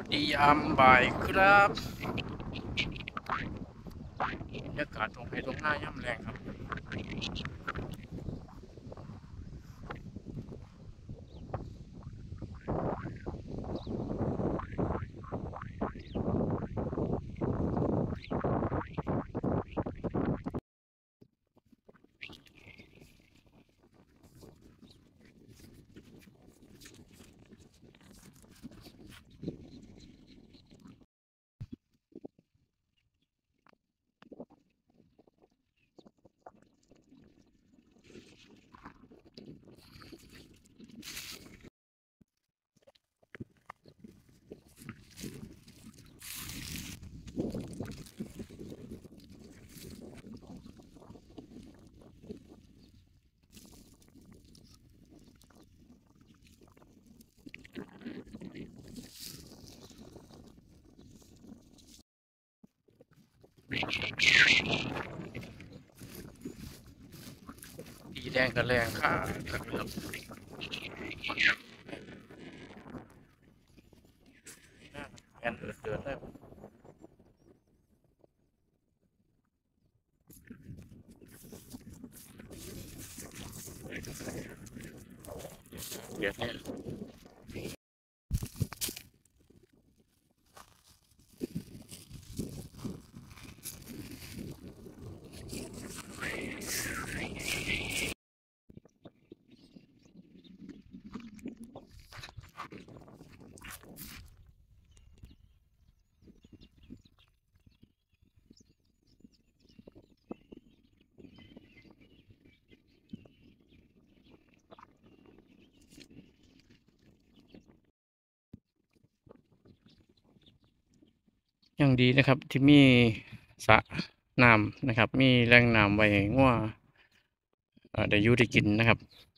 ดียามบ่ายครับบรรยากาศตรงไฮตรงหน้าย่ำแรงครับดีแดงกับแรงค่ะครับแอนเดินเลยเดี๋ยวนี้ยังดีนะครับที่มีสระน้ำนะครับมีแหล่งน้ำไว้ให้งัวได้อยู่ได้กินนะครับ